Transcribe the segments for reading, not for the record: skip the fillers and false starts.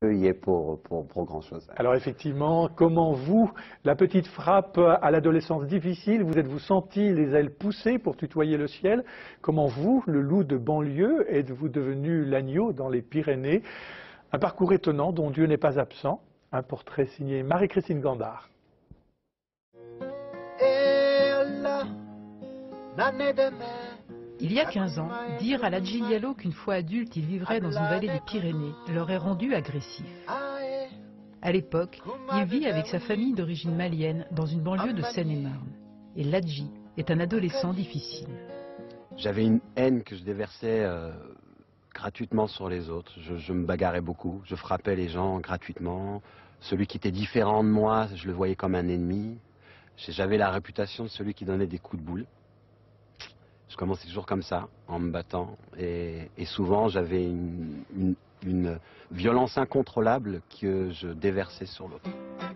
y est pour grand-chose. Alors effectivement, comment vous, la petite frappe à l'adolescence difficile, vous êtes-vous senti les ailes poussées pour tutoyer le ciel? Comment vous, le loup de banlieue, êtes-vous devenu l'agneau dans les Pyrénées? Un parcours étonnant dont Dieu n'est pas absent. Un portrait signé Marie-Christine Gandard. Il y a 15 ans, dire à Ladji Diallo qu'une fois adulte il vivrait dans une vallée des Pyrénées l'aurait rendu agressif. À l'époque, il vit avec sa famille d'origine malienne dans une banlieue de Seine-et-Marne. Et Ladji est un adolescent difficile. J'avais une haine que je déversais gratuitement sur les autres. Je me bagarrais beaucoup, je frappais les gens gratuitement. Celui qui était différent de moi, je le voyais comme un ennemi. J'avais la réputation de celui qui donnait des coups de boule. Je commençais toujours comme ça, en me battant. Et souvent, j'avais une violence incontrôlable que je déversais sur l'autre.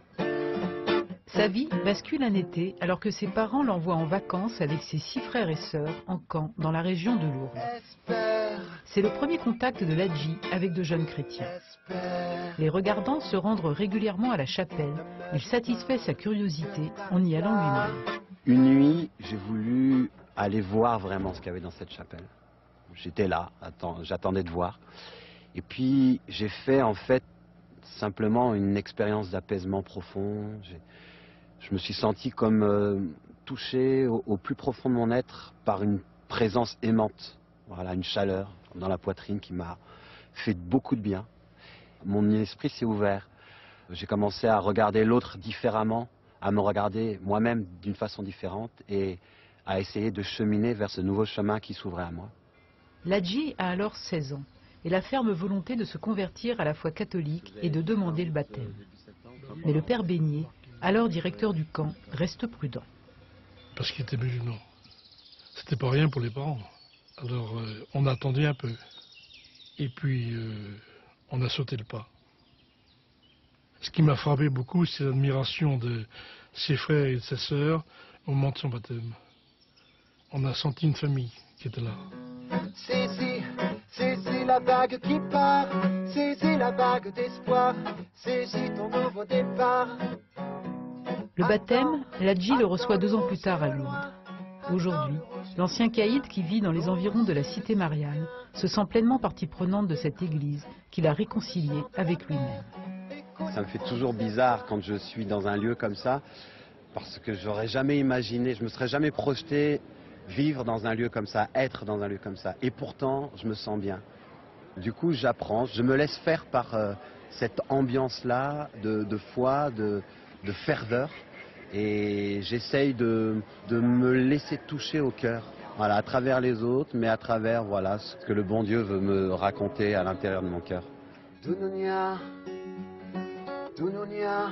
Sa vie bascule un été alors que ses parents l'envoient en vacances avec ses 6 frères et sœurs en camp dans la région de Lourdes. C'est le premier contact de Ladji avec de jeunes chrétiens. Les regardant se rendre régulièrement à la chapelle, il satisfait sa curiosité en y allant lui-même. Une nuit, j'ai voulu aller voir vraiment ce qu'il y avait dans cette chapelle. J'étais là, j'attendais de voir. Et puis j'ai fait en fait simplement une expérience d'apaisement profond. Je me suis senti comme touché au plus profond de mon être par une présence aimante. Voilà, une chaleur dans la poitrine qui m'a fait beaucoup de bien. Mon esprit s'est ouvert. J'ai commencé à regarder l'autre différemment, à me regarder moi-même d'une façon différente et à essayer de cheminer vers ce nouveau chemin qui s'ouvrait à moi. Ladji a alors 16 ans et la ferme volonté de se convertir à la foi catholique et de demander le baptême. Mais le père Beignet, alors directeur du camp, reste prudent. Parce qu'il était musulman. C'était pas rien pour les parents. Alors on attendait un peu. Et puis on a sauté le pas. Ce qui m'a frappé beaucoup, c'est l'admiration de ses frères et de ses sœurs au moment de son baptême. On a senti une famille qui était là. Saisis la vague qui part, saisis la vague d'espoir, saisis ton nouveau départ. Le baptême, Ladji le reçoit 2 ans plus tard à Lourdes. Aujourd'hui, l'ancien caïd qui vit dans les environs de la cité Marianne se sent pleinement partie prenante de cette église qu'il a réconciliée avec lui-même. Ça me fait toujours bizarre quand je suis dans un lieu comme ça, parce que j'aurais jamais imaginé, je me serais jamais projeté vivre dans un lieu comme ça, être dans un lieu comme ça. Et pourtant, je me sens bien. Du coup, j'apprends, je me laisse faire par cette ambiance-là de foi, de ferveur. Et j'essaye de me laisser toucher au cœur, voilà, à travers les autres, mais à travers voilà, ce que le bon Dieu veut me raconter à l'intérieur de mon cœur. Dunounia, Dunounia,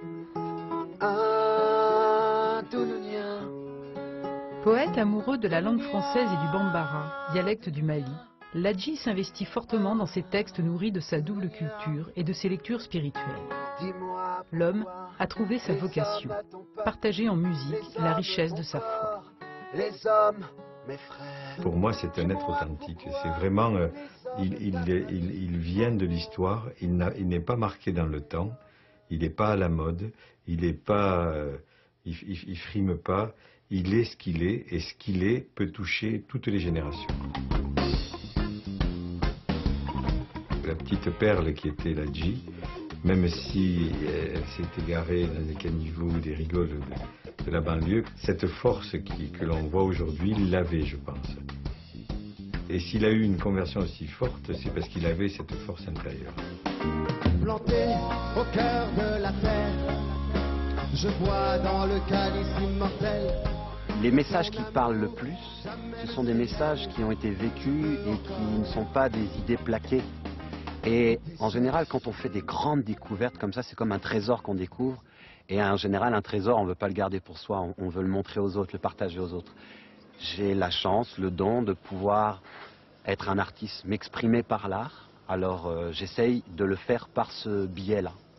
ah, Dunounia. Poète amoureux de la langue française et du bambara, dialecte du Mali, Ladji s'investit fortement dans ses textes nourris de sa double culture et de ses lectures spirituelles. L'homme a trouvé sa vocation, partager en musique la richesse de sa foi. Pour moi, c'est un être authentique. C'est vraiment, il vient de l'histoire, il n'est pas marqué dans le temps, il n'est pas à la mode, il n'est pas, il frime pas. Il est ce qu'il est, et ce qu'il est peut toucher toutes les générations. La petite perle qui était Ladji, même si elle s'est égarée dans les caniveaux des rigoles de la banlieue, cette force que l'on voit aujourd'hui, il l'avait, je pense. Et s'il a eu une conversion aussi forte, c'est parce qu'il avait cette force intérieure. Planté au cœur de la terre, je bois dans le calice immortel. Les messages qui parlent le plus, ce sont des messages qui ont été vécus et qui ne sont pas des idées plaquées. Et en général, quand on fait des grandes découvertes comme ça, c'est comme un trésor qu'on découvre. Et en général, un trésor, on ne veut pas le garder pour soi, on veut le montrer aux autres, le partager aux autres. J'ai la chance, le don de pouvoir être un artiste, m'exprimer par l'art. Alors j'essaye de le faire par ce biais-là.